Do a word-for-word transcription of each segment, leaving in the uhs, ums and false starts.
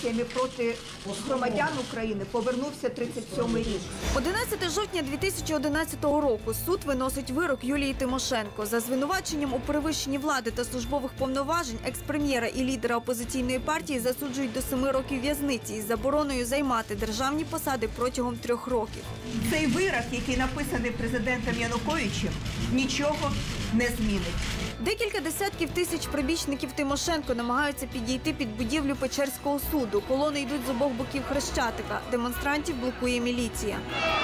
репресіями проти громадян України повернувся тридцять сьомий рік. одинадцятого жовтня дві тисячі одинадцятого року суд виносить вирок Юлії Тимошенко за звинуваченням у перевищенні влади та службових повноважень екс-прем'єра і лідера опозиційної партії засуджують до семи років в'язниці із забороною займати державні посади протягом трьох років. Цей вирок, який написаний президентом Януковичем, нічого не змінить. Декілька десятків тисяч прибічників Тимошенко намагаються підійти під будівлю Печерського суду. Колони йдуть з обох боків Хрещатика. Демонстрантів блокує міліція.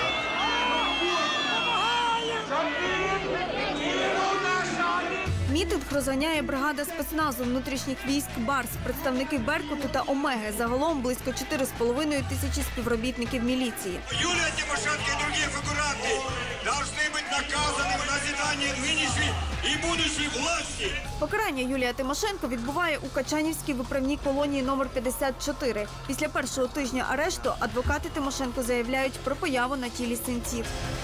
Мітинг розганяє бригада спецназу внутрішніх військ «Барс», представники «Беркуту» та «Омеги». Загалом близько чотири з половиною тисячі співробітників міліції. Юлія Тимошенко і інші фігуранти повинні бути наказані в назиданні нинішньої і будущої власті. Покарання Юлія Тимошенко відбуває у Качанівській виправній колонії номер п'ятдесят чотири. Після першого тижня арешту адвокати Тимошенко заявляють про появу на тілі синців.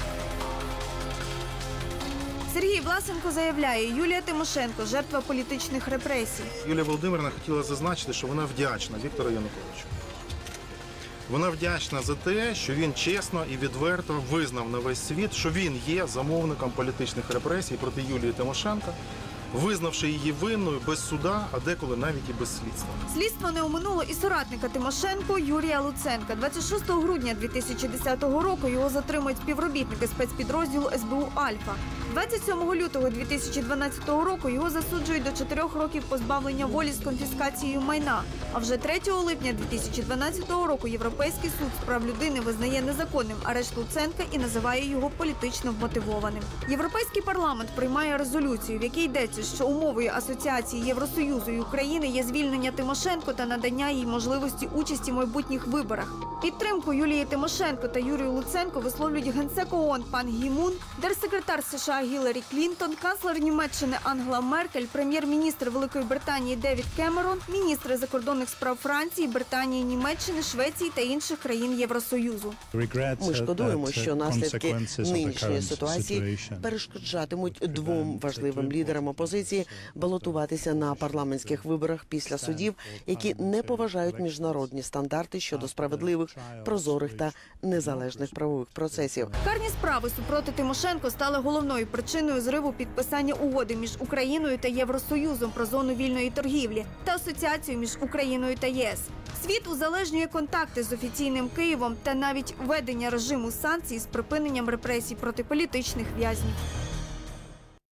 Сергій Власенко заявляє, Юлія Тимошенко – жертва політичних репресій. Юлія Володимирівна хотіла зазначити, що вона вдячна Віктору Януковичу. Вона вдячна за те, що він чесно і відверто визнав на весь світ, що він є замовником політичних репресій проти Юлії Тимошенко, визнавши її винною без суда, а деколи навіть і без слідства. Слідство не оминуло і соратника Тимошенко Юрія Луценка. двадцять шостого грудня дві тисячі десятого року його затримують співробітники спецпідрозділу ес бе у «Альфа». двадцять сьомого лютого дві тисячі дванадцятого року його засуджують до чотирьох років позбавлення волі з конфіскацією майна. А вже третього липня дві тисячі дванадцятого року Європейський суд з прав людини визнає незаконним арешт Луценка і називає його політично вмотивованим. Європейський парламент приймає резолюцію, в якій йдеться, що умовою асоціації Євросоюзу і України є звільнення Тимошенко та надання їй можливості участі в майбутніх виборах. Підтримку Юлії Тимошенко та Юрію Луценко висловлюють генсек ООН пан Гі Мун, держсекретар США Гіларі Клінтон, канцлер Німеччини Ангела Меркель, прем'єр-міністр Великої Британії Девід Кемерон, міністри закордонних справ Франції, Британії, Німеччини, Швеції та інших країн Євросоюзу. Ми шкодуємо, що наслідки нинішньої ситуації перешкоджатимуть двом важливим лідерам опозиції балотуватися на парламентських виборах після судів, які не поважають міжнародні стандарти щодо справедливих, прозорих та незалежних правових процесів. Карні справи супроти Тимошенко стали головною причиною зриву підписання угоди між Україною та Євросоюзом про зону вільної торгівлі та асоціацію між Україною та ЄС. Світ узалежнює контакти з офіційним Києвом та навіть введення режиму санкцій з припиненням репресій проти політичних в'язнів.